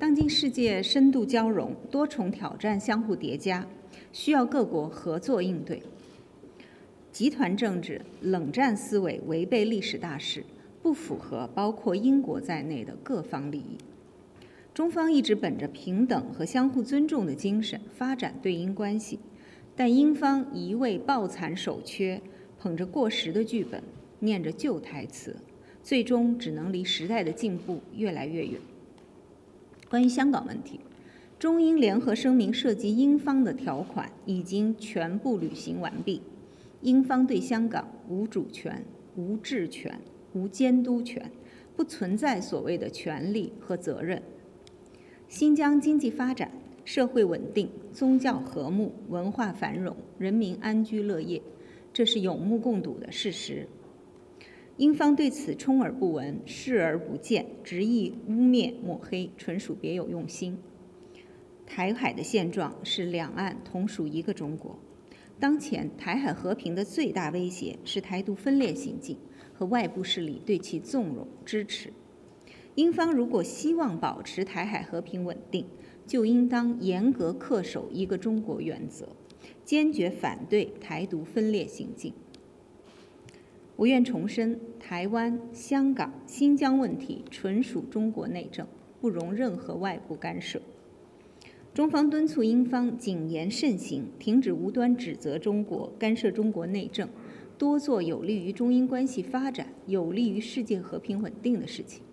当今世界深度交融，多重挑战相互叠加，需要各国合作应对。集团政治、冷战思维违背历史大势，不符合包括英国在内的各方利益。中方一直本着平等和相互尊重的精神发展对英关系，但英方一味抱残守缺，捧着过时的剧本，念着旧台词，最终只能离时代的进步越来越远。关于香港问题，中英联合声明涉及英方的条款已经全部履行完毕，英方对香港无主权、无治权、无监督权，不存在所谓的权利和责任。新疆经济发展、社会稳定、宗教和睦、文化繁荣、人民安居乐业，这是有目共睹的事实。英方对此充耳不闻、视而不见，执意污蔑抹黑，纯属别有用心。台海的现状是两岸同属一个中国。当前台海和平的最大威胁是台独分裂行径和外部势力对其纵容支持。英方如果希望保持台海和平稳定，就应当严格恪守一个中国原则，坚决反对台独分裂行径。我愿重申，台湾、香港、新疆问题纯属中国内政，不容任何外部干涉。中方敦促英方谨言慎行，停止无端指责中国、干涉中国内政，多做有利于中英关系发展、有利于世界和平稳定的事情。